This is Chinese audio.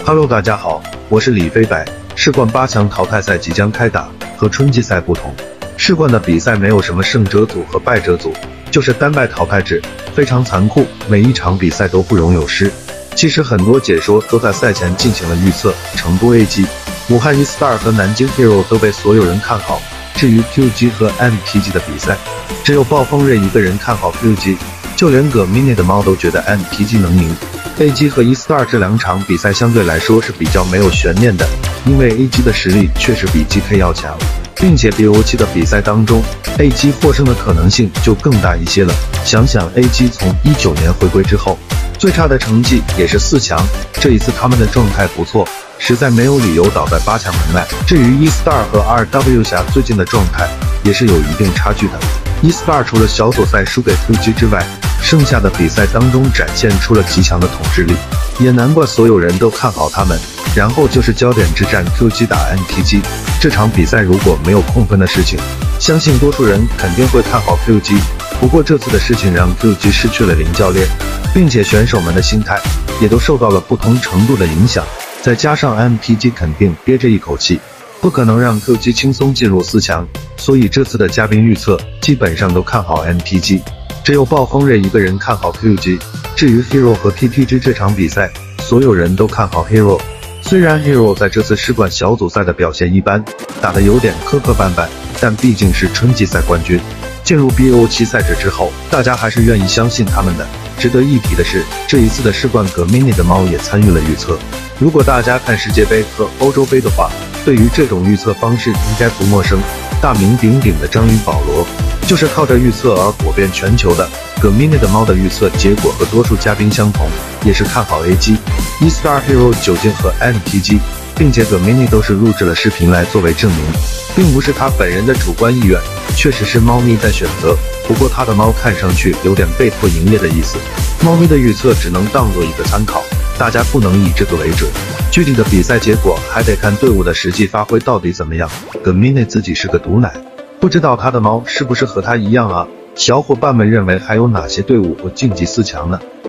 Hello， 大家好，我是李飞白。世冠8强淘汰赛即将开打，和春季赛不同，世冠的比赛没有什么胜者组和败者组，就是单败淘汰制，非常残酷，每一场比赛都不容有失。其实很多解说都在赛前进行了预测，成都 AG、武汉 E-Star 和南京 Hero 都被所有人看好。至于 QG 和 MPG 的比赛，只有暴风瑞一个人看好 QG， 就连葛 mini 的猫都觉得 MPG 能赢。AG 和 E-Star 这两场比赛相对来说是比较没有悬念的，因为 AG 的实力确实比 GK 要强，并且BO7的比赛当中 AG 获胜的可能性就更大一些了。想想 AG 从19年回归之后，最差的成绩也是4强，这一次他们的状态不错，实在没有理由倒在8强门外。至于 E-Star 和 RW 侠最近的状态也是有一定差距的。E-Star 除了小组赛输给 QG 之外，剩下的比赛当中展现出了极强的统治力，也难怪所有人都看好他们。然后就是焦点之战 QG 打 MPG， 这场比赛如果没有控分的事情，相信多数人肯定会看好 QG。不过这次的事情让 QG 失去了林教练，并且选手们的心态也都受到了不同程度的影响，再加上 MPG 肯定憋着一口气，不可能让 QG 轻松进入4强，所以这次的嘉宾预测基本上都看好 MPG， 只有暴风瑞一个人看好 QG。 至于 Hero 和 TTG 这场比赛，所有人都看好 Hero。 虽然 Hero 在这次世冠小组赛的表现一般，打得有点磕磕绊绊，但毕竟是春季赛冠军，进入 BO7 赛制之后，大家还是愿意相信他们的。值得一提的是，这一次的世冠葛 mini 的猫也参与了预测。如果大家看世界杯和欧洲杯的话，对于这种预测方式应该不陌生。大名鼎鼎的章鱼保罗就是靠着预测而火遍全球的。葛 mini 的猫的预测结果和多数嘉宾相同，也是看好 AG、E-Star、Hero、9进和 MPG， 并且葛 mini都是录制了视频来作为证明，并不是他本人的主观意愿，确实是猫咪在选择。不过他的猫看上去有点被迫营业的意思，猫咪的预测只能当做一个参考，大家不能以这个为准。具体的比赛结果还得看队伍的实际发挥到底怎么样。葛 mini 自己是个毒奶，不知道他的猫是不是和他一样啊？小伙伴们认为还有哪些队伍会晋级4强呢？